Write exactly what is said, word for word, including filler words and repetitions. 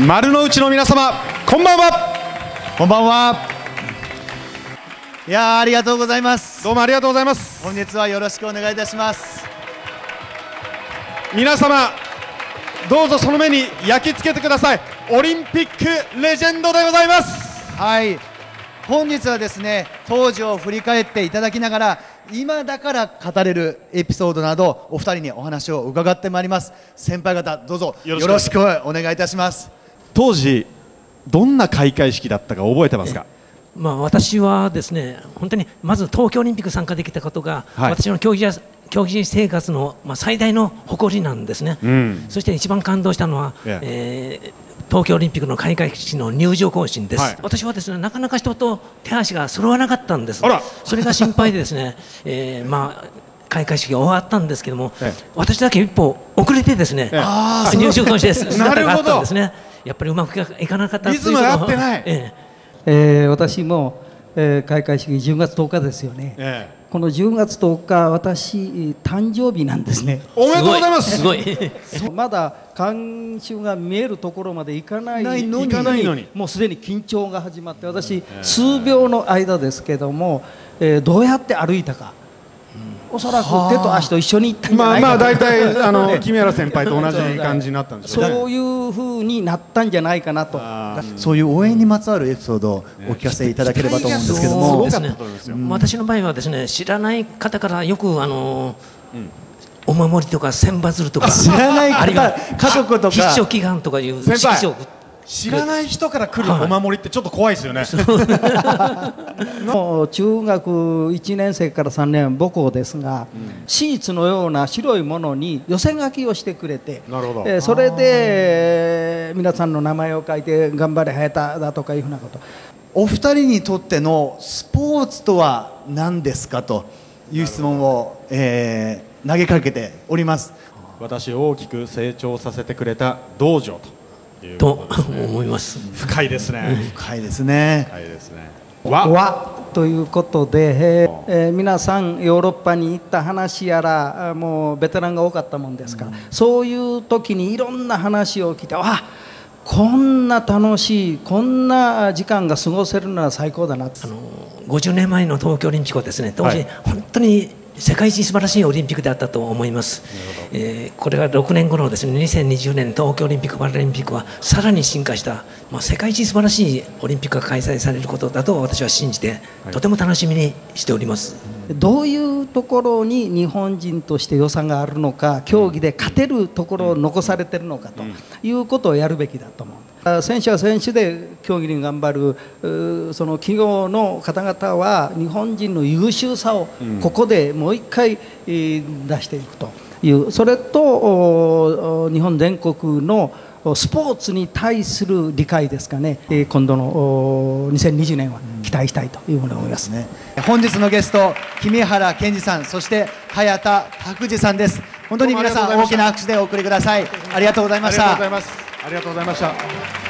丸の内の皆様、こんばんは。 こんばんは。いやー、ありがとうございます。 どうもありがとうございます。 本日はよろしくお願いいたします。 皆様、どうぞその目に焼き付けてください。オリンピックレジェンドでございます。 はい、本日はですね、当時を振り返っていただきながら、今だから語れるエピソードなどお二人にお話を伺ってまいります。先輩方、どうぞよろしくお願いいたします。 当時どんな開会式だったか覚えてますか？ まあ、私はですね、本当にまず東京オリンピック参加できたことが、はい、私の競技競技生活の、まあ、最大の誇りなんですね、うん、そして一番感動したのは、yeah. えー、東京オリンピックの開会式の入場行進です、はい、私はですね、なかなか人と手足が揃わなかったんです。それが心配でですね、えー、まあ開会式が終わったんですけども、ええ、私だけ一歩遅れてですね、ええ、入場行進です姿があったんですね。やっぱりうまくいかなかったということ。 リズムが合ってない。 えええー、私も、えー、開会式じゅうがつとおかですよね、ええ、このじゅうがつとおか、私誕生日なんですね。 おめでとうございます。 すごいまだ観衆が見えるところまで行かないのに、もうすでに緊張が始まって、私数秒の間ですけども、えー、どうやって歩いたか、おそらく手と足と一緒に行ったんじゃないかと。 まあまあ大体あの君原先輩と同じ感じになったんですよね。 そういう風になったんじゃないかなと。 そういう応援にまつわるエピソードをお聞かせいただければと思うんですけども、 私の場合はですね、知らない方からよくあの、うん、お守りとか千羽鶴とか、 知らない方、家族とか必勝祈願とかいう色紙を知らない人から来るお守りってちょっと怖いですよね。 もう中学いちねん生からさんねん母校ですが、うん、シーツのような白いものに寄せ書きをしてくれて、なるほど、えー、それで皆さんの名前を書いて頑張れ早田だとかいうふうなこと。 お二人にとってのスポーツとは何ですかという質問を、えー、投げかけております。 私を大きく成長させてくれた道場とと思います。 深いですね。 深いですね。 深いですね。 和和ということで、えー、皆さんヨーロッパに行った話やら、もうベテランが多かったもんですから、うん、そういう時にいろんな話を聞いて、あ、こんな楽しい、こんな時間が過ごせるのは最高だな。 あのごじゅうねんまえの東京オリンピックはですね、当時、はい、本当に世界一素晴らしいオリンピックであったと思います。えー、これがろくねんごのですね、にせんにじゅうねん東京オリンピック・パラリンピックはさらに進化した、まあ、世界一素晴らしいオリンピックが開催されることだと私は信じて、はい、とても楽しみにしております。 どういうところに日本人として良さがあるのか、競技で勝てるところを残されているのかということをやるべきだと思う。選手は選手で競技に頑張るその企業の方々は日本人の優秀さをここでもう一回出していくという、それと日本全国のスポーツに対する理解ですかね、今度のにせんにじゅうねんは期待したいというふうに思いますね。 本日のゲスト、君原健二さん、そして早田拓司さんです。本当に皆さん大きな拍手でお送りください。ありがとうございました。 ありがとうございました。